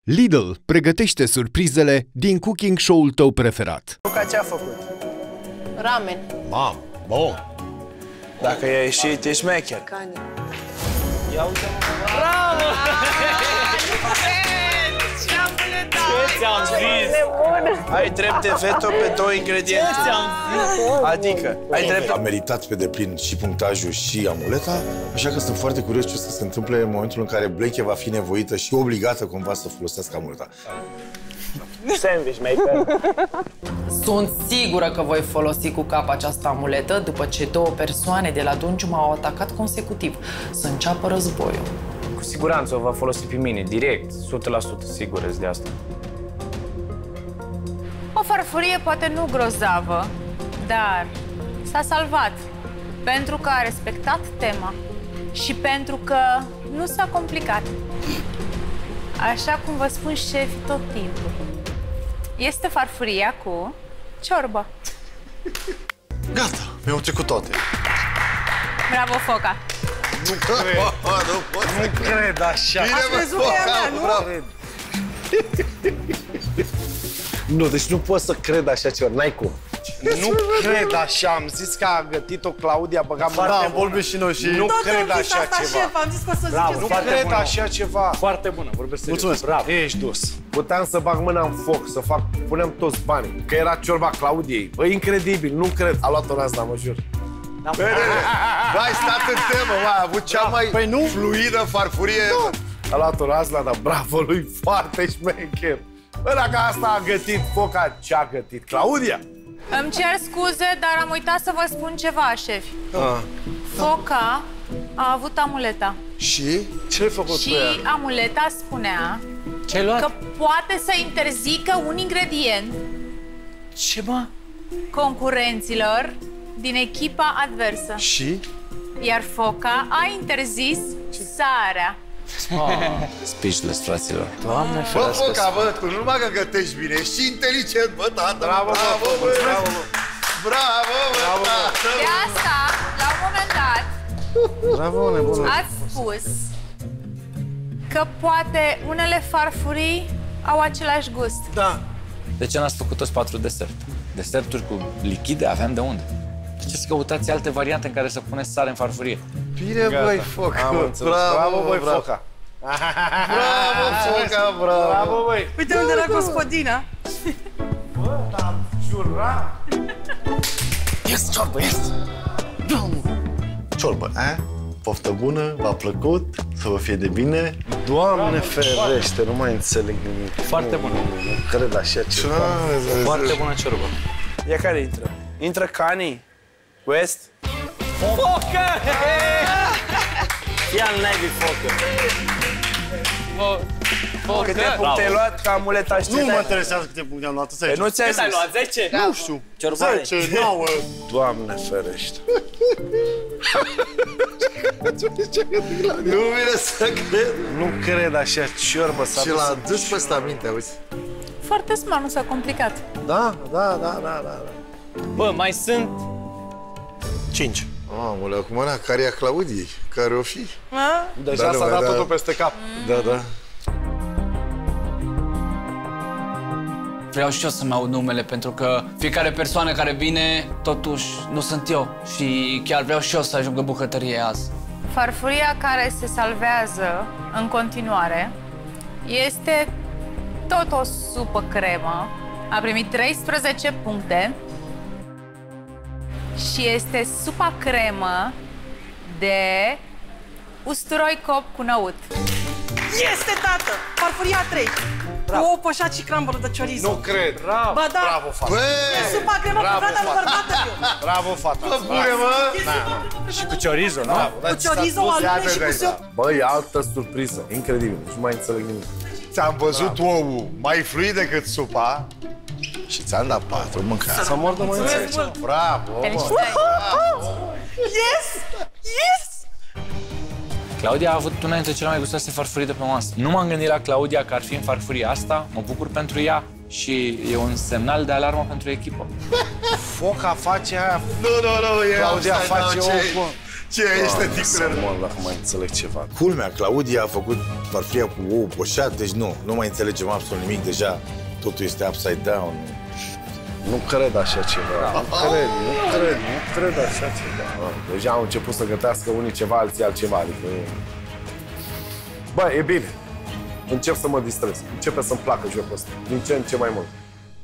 Lidl pregătește surprizele din cooking show-ul tău preferat. Luca ce-a făcut? Ramen. Mam, bun. Dacă i-a ieșit, e șmecher. Cani. Ia uite-mă. Bravo! Ce ți-am zis? Ai drept de veto pe 2 ingrediente. Ce ți-am zis? Adică, ai drept... A meritat pe deplin și punctajul și amuleta, așa că sunt foarte curios ce o să se întâmple în momentul în care Blake va fi nevoită și obligată cumva să folosească amuleta. Sandwich maker. Sunt sigură că voi folosi cu cap această amuletă după ce 2 persoane de la Dungiu m-au atacat consecutiv. Să înceapă războiul. Cu siguranță o va folosi pe mine, direct, 100% sigură de asta. O farfurie poate nu grozavă, dar s-a salvat pentru că a respectat tema și pentru că nu s-a complicat. Așa cum vă spun șefii tot timpul. Este farfuria cu ciorbă. Gata, mi-au trecut toate. Bravo, Foca! Nu cred așa. Ați crezut că e a mea, nu? Nu, deci nu pot să cred așa ceva, n-ai cum. Nu cred așa, am zis că a gătit-o Claudia, băga mâna în bolbe și noi și nu cred așa ceva. Am zis că o să Bravo, ziceți nu cred așa ceva. Foarte bună, vorbesc serios. Mulțumesc. Bravo. Ești dus. Puteam să bag mâna în foc, să fac, punem toți banii, că era ciorba Claudiei. Bă, incredibil, nu cred. A luat-o razna, mă jur. Ai stat în temă, a avut cea mai fluidă farfurie. A luat-o razna, dar bravo lui, foarte șmecher. Bă, dacă asta a gătit Foca, ce-a gătit Claudia? Îmi cer scuze, dar am uitat să vă spun ceva, șefi. Foca a avut amuleta. Și? Ce-ai făcut Și cu ea? amuleta spunea Ce-ai luat? că poate să interzică un ingredient Ce, mă? concurenților din echipa adversă. Și? Iar Foca a interzis sarea. Speechless, fraților. Bă, Foca, bă, tu nu numai că gătești bine, ești și inteligent, bă, tată. Bravo, bravo, bă, bravo. Bravo, bă, tată. De asta, la un moment dat, Bravo, nebună. ați spus că poate unele farfurii au același gust. Da. De ce n-ați făcut toți 4 desert? Deserturi cu lichide aveam de unde? De ce să căutați alte variante în care să puneți sare în farfurie? Bine, băi, Foca. Am înțeles. Bravo, băi, Foca. Bravo, Foca, bravo. Bravo, băi. Uite unde era gospodina. Bă, am jurat. Yes, ciorbă, yes. Ciorbă, a? Poftă bună, v-a plăcut, să vă fie de bine. Doamne ferește, nu mai înțeleg nimic. Foarte bună. Nu cred așa ceva. Foarte bună ciorbă. Ia care intră? Intră Cani? West? Focă! Ia în naibii Focă. Câte puncte ai luat ca amuleta și Nu mă interesează câte puncte am luat, să Nu ți-ai zis. Ai luat 10? Nu știu. Ciorbare. 10, 9. Doamne ferește. Nu vine să cred. Nu cred așa ciorbă s-a Și l-a dus pe ăsta mintea, uite. Foarte smart, nu s-a complicat. Da. Bă, mai sunt 5. Aoleu, acum era care e a Claudiei? Care o fi? Deja s-a dat totul peste cap. Da. Vreau și eu să-mi aud numele, pentru că fiecare persoană care vine, totuși, nu sunt eu. Și chiar vreau și eu să ajung în bucătărie azi. Farfuria care se salvează în continuare este tot o supă cremă. A primit 13 puncte și este supa cremă de usturoi copt cu năut. Este, tată! Farfuria 3. Cu ou poșat și crambur de chorizo. Nu cred. Ba da! Bravo, fata. E supa cremă preferată lui bărbatul meu. Bravo, fata. Bune, mă! și cu chorizo, nu? Cu chorizo, alune și cu sup. Bă, e altă surpriză. Incredibil. Nu mai înțeleg nimic. Ți-am văzut ouul mai fluid decât supa și ți-am dat 4, mânca. Să mor de mai înțeleg. Bravo, mă! Felicitări! Yes! Yes! Claudia a avut una dintre cele mai gustoase farfurii de pe masă. Nu m-am gândit la Claudia că ar fi în farfuria asta, mă bucur pentru ea și e un semnal de alarmă pentru echipă. Foca face aia. Nu, Claudia face ouă. Ce ești, tăticule? Mă, dacă mai înțeleg ceva. Culmea, Claudia a făcut farfuria cu ou poșat, deci nu înțelegem absolut nimic, deja totul este upside down. Nu cred așa ceva. Nu cred așa ceva. Deja au început să gătească unii ceva, alții altceva. Adică... Bă, e bine. Încep să mă distrez. Începe să-mi placă jocul ăsta. Din ce în ce mai mult.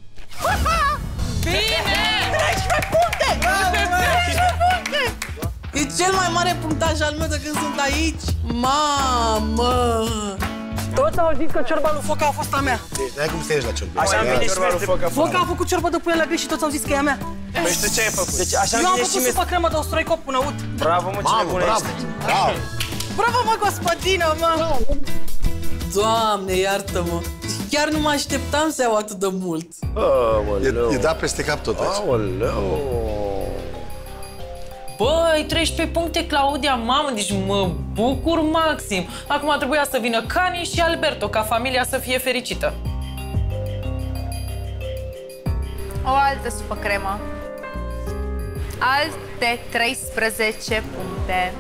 Bine! 13 puncte! 13 puncte! E cel mai mare punctaj al meu de când sunt aici. Mamă! Toți au zis că ciorba lui Foca a fost a mea. Deci n-ai cum să ieși la ciorba. Așa vine și mie. Foca a făcut ciorba de puiele greșit și toți au zis că e a mea. Păi și tu ce ai făcut? Deci așa Eu am vine și făcut mie. supă cremă de usturoi până ud. Bravo, mă, ce nebună ești. Bravo, mă, gospodină, mă! Doamne, iartă-mă! Chiar nu mă așteptam să iau atât de mult. E dat peste cap tot aici. Aoleu! Băi, 13 puncte, Claudia, mamă, deci mă bucur maxim. Acum trebuia să vină Cani și Alberto, ca familia să fie fericită. O altă supă cremă. Alte 13 puncte.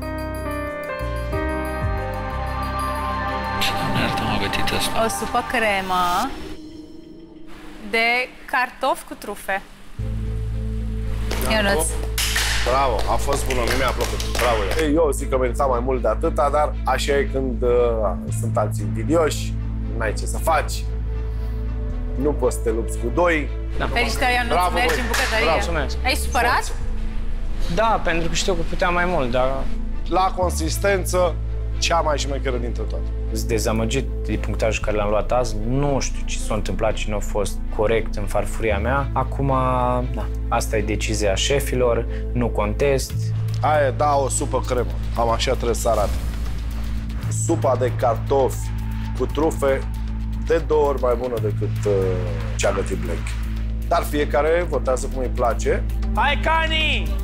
O supă cremă de cartofi cu trufe. Ionuț. Bravo, a fost bună, mi-a plăcut. Bravo. Eu zic că merita mai mult de atâta, dar așa e când sunt alții invidioși, n-ai ce să faci, nu poți să te lupți cu doi. Da. Felicitări, Ionuț, Bravo, mergi băi. în bucătărie. Bravo, mulțumesc. Ai supărat? Da, pentru că știu că puteam mai mult, dar La consistență, cea mai șmecheră dintre toate. Sunt dezamăgit de punctajul care l-am luat azi. Nu știu ce s-a întâmplat, ce nu a fost corect în farfuria mea. Acum, da, asta e decizia șefilor, nu contest. Aia, da, o supă cremă. Cam așa trebuie să arate. Supa de cartofi cu trufe de 2 ori mai bună decât ce a gătit Blank. Dar fiecare votează cum îi place. Hai, Cani!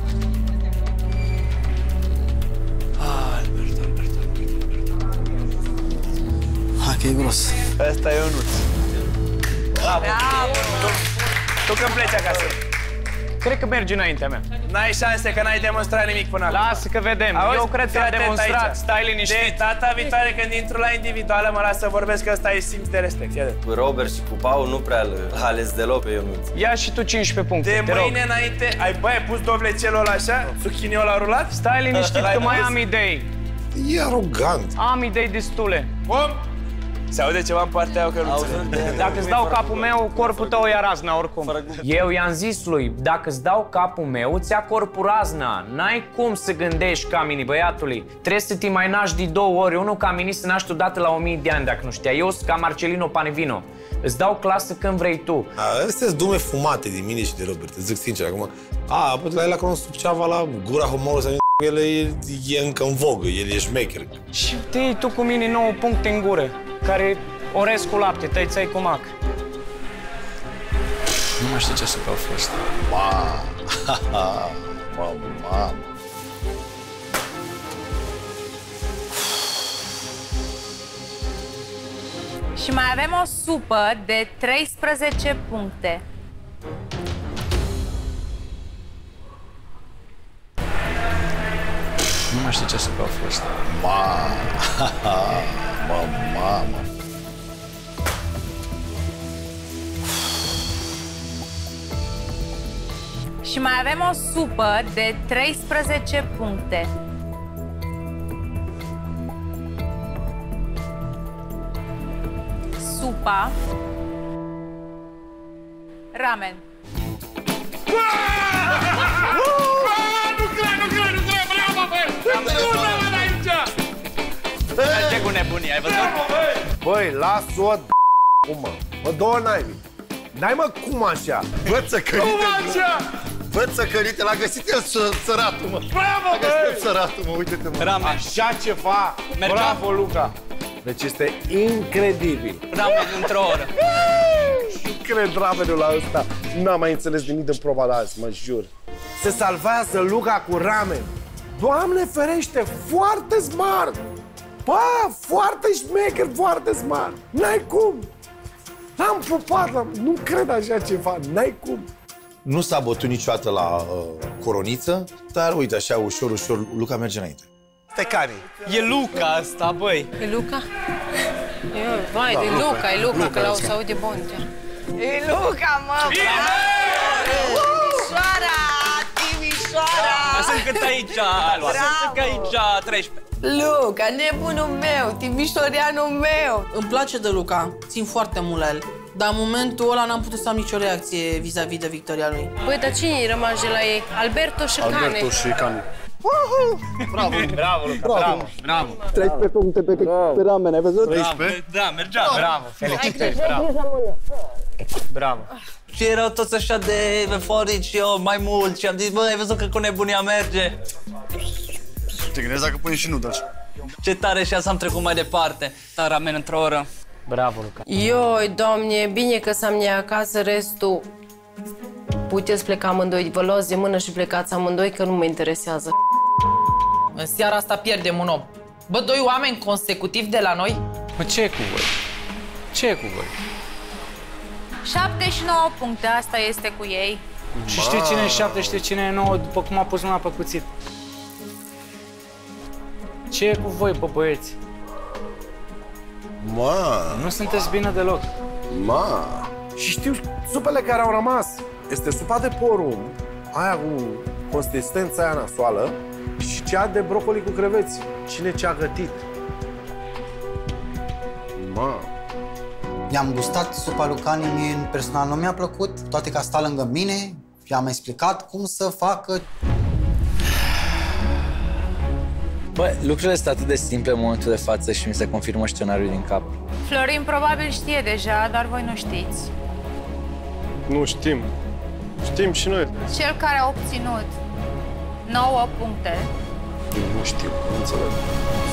Hai că e gros. Ăsta e Ionuț. Bravo! Tu când pleci acasă? cred că merge înaintea mea. N-ai șanse, că n-ai demonstrat nimic până acum. Lasă că vedem. Eu cred că am demonstrat. Stai liniștit. De data viitoare, când intru la individuală, mă las să vorbesc, că ăsta e simț de respect. Cu Robert și cu Pau nu prea l-a ales deloc pe Ionuț. Ia și tu 15 puncte, De mâine înainte, ai pus dovlecelul ăla așa? Zucchiniul ăla rulat? Stai liniștit că mai am idei. E arogant. Am idei destule. Bun. Se aude ceva în partea aia, Căruță? Dacă îți dau capul meu, corpul tău ia razna oricum. Eu i-am zis lui, dacă îți dau capul meu, îți ia corpul razna. N-ai cum să gândești ca mini, băiatului. Trebuie să te mai naști de 2 ori. Unul ca mini se naște odată la 1000 de ani, dacă nu știa. Eu sunt ca Marcelino Panevino. Îți dau clasă când vrei tu. Astea-s dume fumate din mine și de Robert, îți zic sincer acum. La el acolo sub ceava la gura humorului, el e încă în vogă, el e șmecher. Și te tu cu mine 9 puncte în gură, care orez cu lapte, tăi-țai cu mac. Nu mai știu ce să au fost. Mamă. Și mai avem o supă de 13 puncte. Nu mai știu ce să au fost. Mamă. Și mai avem o supă de 13 puncte. Supa ramen. Ce cu nebunii, ai văzut? Băi, las-o cum, mă? Mă, două naibii. N-ai, mă, cum așa? Văd săcărite, l-a găsit el săratul, mă. Bravo, L-a găsit el săratul, mă, uite-te, mă. Ramen. Așa ceva. Bravo, Luca. Deci este incredibil. Ramen într-o oră. Nu cred ramenul la ăsta. N-am mai înțeles nimic din proba de azi, mă jur. Se salvează Luca cu ramen. Doamne ferește, foarte smart! Bă, foarte șmecher, foarte smart! N-ai cum! L-am pupat, nu cred așa ceva, n-ai cum! Nu s-a bătut niciodată la coroniță, dar uite, așa, ușor, ușor, Luca merge înainte. Stai, care? E Luca asta, băi. E Luca? Vai, da, e Luca, că la o să aude Bontea. E Luca, mă! Timișoara! Timișoara! Sunt cât aici, sunt că aici 13. Luca, nebunul meu, timișoreanul meu! Îmi place de Luca, țin foarte mult la el. Dar în momentul ăla n-am putut să am nicio reacție vis-a-vis de victoria lui. Băi, dar cine-i rămas de la ei? Alberto și Cane. Alberto și Cane. Bravo, bravo, Luca, bravo, bravo. 13 puncte pe ramen, ai văzut? 13? Da, mergea. Bravo, felicitări, bravo. Bravo. Și erau toți așa de euforici și eu mai mult și am zis, bă, ai văzut că cu nebunia merge? Te gândesc dacă pui și noodles. Ce tare și asta am trecut mai departe. Dar ramen într-o oră. Bravo, Luca. Ioi, Doamne, bine că s-am mie acasă, restul... Puteți pleca amândoi, vă luați de mână și plecați amândoi, că nu mă interesează. În seara asta pierdem un om. Bă, 2 oameni consecutivi de la noi? Mă, ce e cu voi? Ce e cu voi? 79 puncte, asta este cu ei. Și știi cine e 7, știi cine e 9, după cum a pus mâna pe cuțit. Ce e cu voi, bă, băieți? Nu sunteți bine deloc. Și știu supele care au rămas. Este supa de porumb, aia cu consistența aia nasoală și cea de brocoli cu creveți. Cine ce-a gătit? I-am gustat supa lui Cane, mie personal nu mi-a plăcut, toate că a stat lângă mine și am explicat cum să facă. Bă, lucrurile sunt atât de simple în momentul de față și mi se confirmă scenariul din cap. Florin probabil știe deja, dar voi nu știți. Nu știm. Știm și noi. Cel care a obținut 9 puncte Nu știu, nu înțeleg.